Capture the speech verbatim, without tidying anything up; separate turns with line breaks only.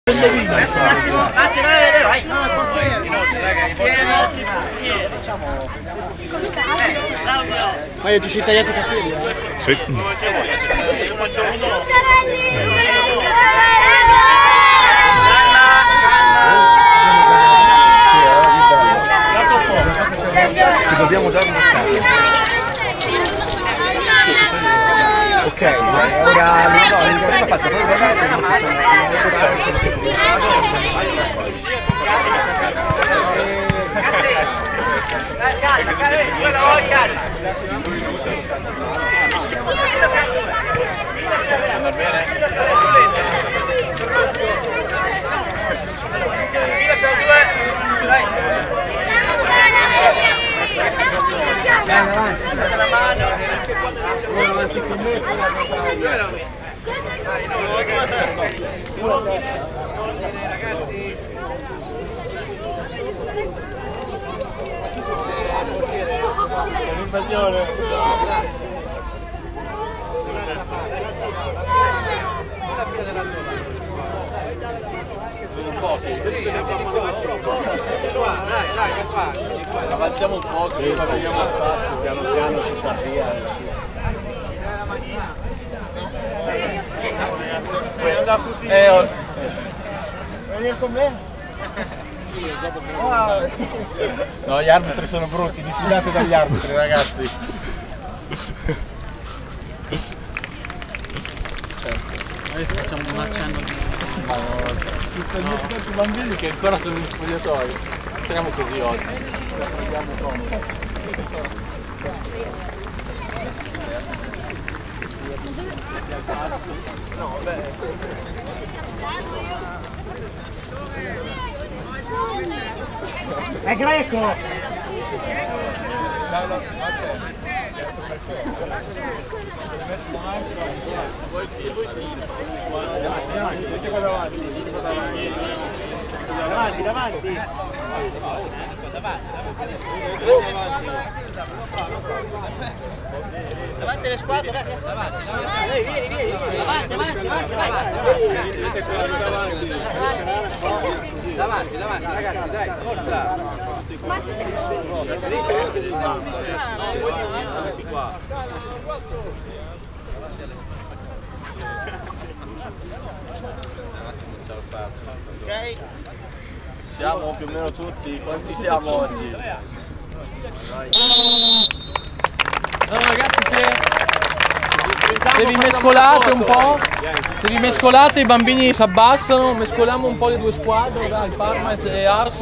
Un attimo, un attimo, vai! No, il portiere!
Ma io ti sei tagliato i capelli?
Sì.
Ci dobbiamo dare una carta. Ok, ora no, no, cosa faccio? Poi guardate se non
Dai, avanti. Uno avanti con me, poi
ragazzi.
L'invasione.
sono pochi. Dai, dai, che fa? Avanziamo un po', se guadagniamo spazio, piano piano ci si avvia.
Puoi andare tutti.
Eh, oh.
Venire con me?
No, gli arbitri sono brutti, diffidate dagli arbitri, ragazzi.
Adesso facciamo un accenno di...
Tutti i bambini che ancora sono in spogliatoio. Entriamo così oggi. La prendiamo comodo. No, beh.
È greco! Davanti, davanti! Davanti le squadre, dai! Davanti, davanti! Vieni, vieni, vieni! Davanti, davanti, davanti, vai!
Davanti, davanti, ragazzi, dai, forza!
Ok? Siamo più o meno tutti, quanti siamo oggi?
Allora ragazzi, se, se vi mescolate un po', se vi mescolate i bambini si abbassano, mescoliamo un po' le due squadre, dai, Parma e Ars.